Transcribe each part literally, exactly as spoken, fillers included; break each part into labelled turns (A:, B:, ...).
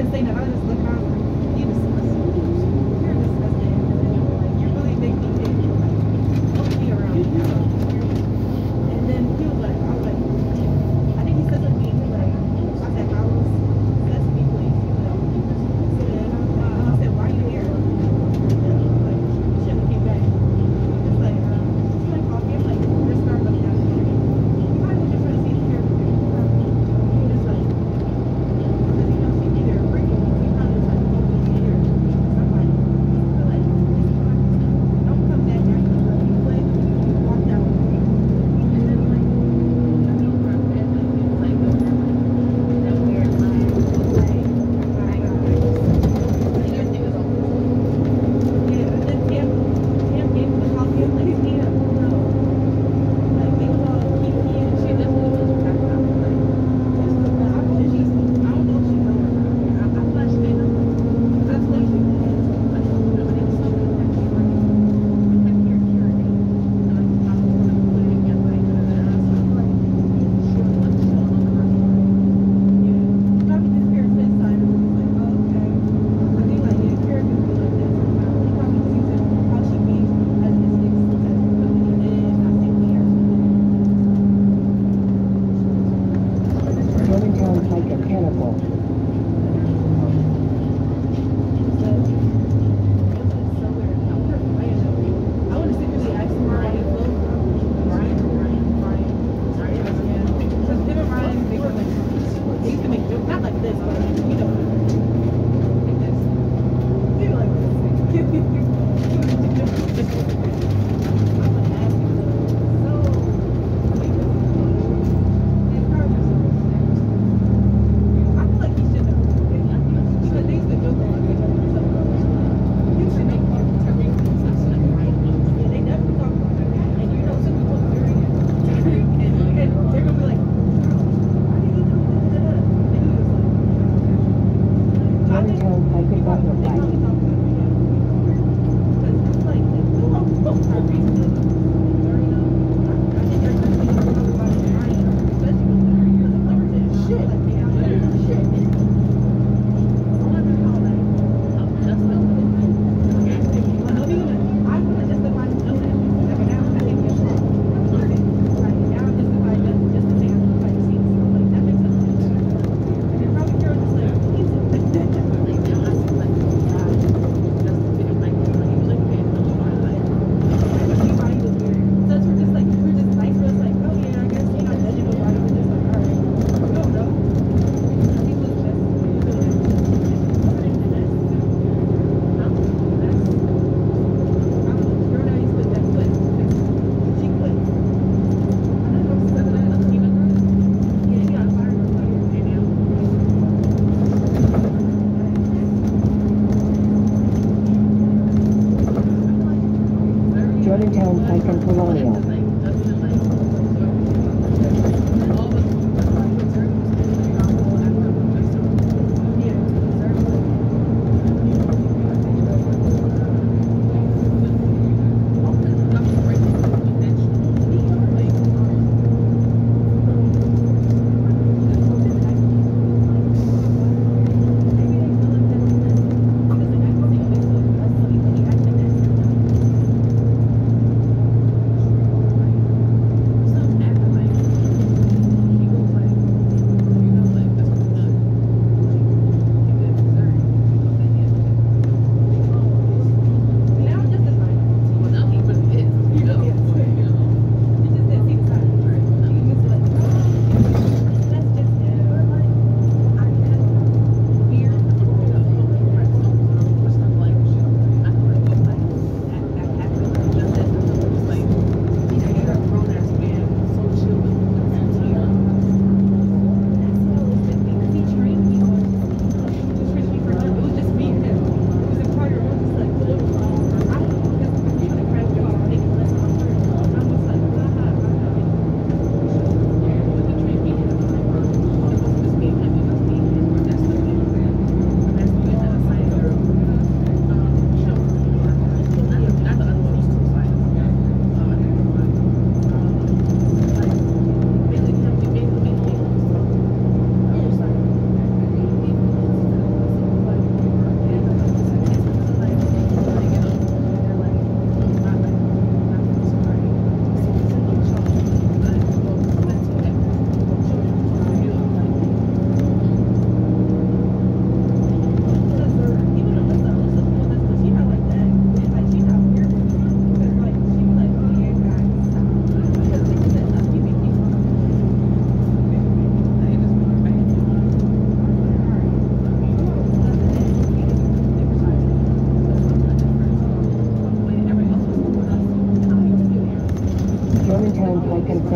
A: didn't say that. I was just looking around like, you disgusting. You're disgusting. Like, you really make me think. Like, don't be around me. And then he was like, I was like, I think he said something to me. He was like, I said, I was, that's me, please. He was like, and I said, why are you here? Like, shouldn't have came back. It's like, um, it's like coffee. I'm like, we're Starbucks down here. You might as well just try to see the character. He was like, because he knows she'd be there freaking. He probably was like, oh, he's here. So I'm like, I like, don't come back here. You play, you walk out. And then like, I know for a fact, like, he was like, no, that weird line. Like, my God. Like, everything was over. Yeah, and then Tim, Tim gave him the coffee. I'm like, he's me up. No. Like, they was all keeping me and shit. That's what it was back out. Like, that's what I don't know if she's, I don't know if she knows or not. I, I flashed it up. That's what she did. I told her, but it was something that she was like, I'm like, you're curing me. And I just, I was going to put it again, like, uh, so I'm like, sure, like, shit all over her. Yeah. Got me this pair of this side, and I was like, oh, okay. I think, like, yeah, Kara could be like that sometimes. He probably sees it, how she be as his ex, that really it is, I think here.
B: Germantown, Pike, and Cannibal.
A: I want to secretly ask him why he flew. Ryan, Ryan, Ryan. Sorry, yeah. Because him and Ryan, they were like, they used to make jokes, not like this, but you know, like this. They were like this. I want to ask him, so, because his cars are so I feel like he should have. Because they used to joke about it. You should make one. Yeah, they definitely talk about that. And you know, some people are very and, and they're gonna be like, why did he do that? And he was like, I think
B: Germantown, Pike,
A: they
B: and
A: probably
B: Butler,
A: they
B: Pike.
A: probably talk about it. Because it's like, who else spoke for reason? Or, you know, I, I think they're going to talk about it tonight, especially with the because the players is shit. Like, they out there shit. I wonder how, like, that's not what it is. I know you I want to justify to know that. But now I think it's wrong. Like, now I'm justified just, just to say I don't like to see stuff. Like, that makes sense. And then probably Carol just like, he's like, now I see, like,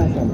B: Crescent.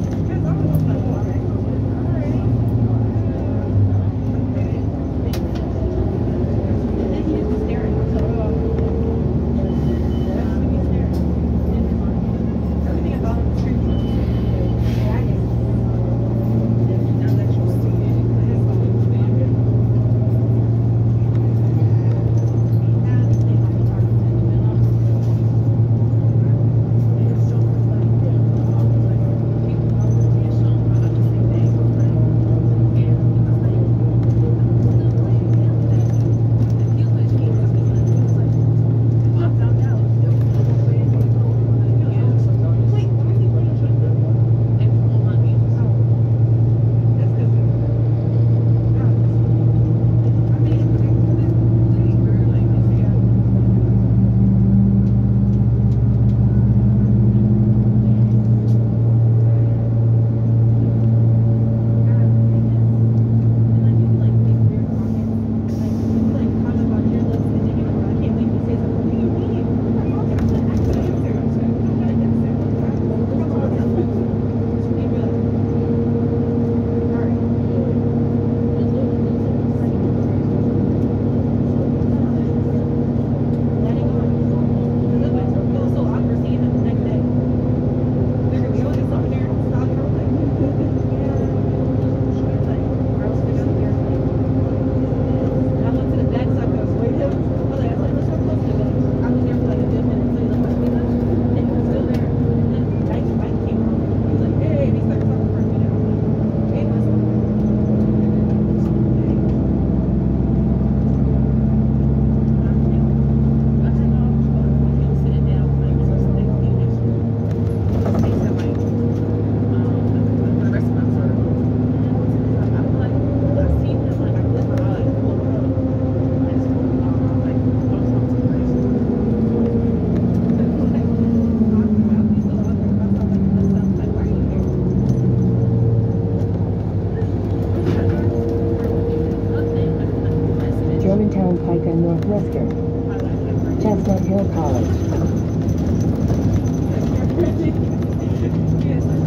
B: Germantown, Pike, and Northwestern. Chestnut Hill College.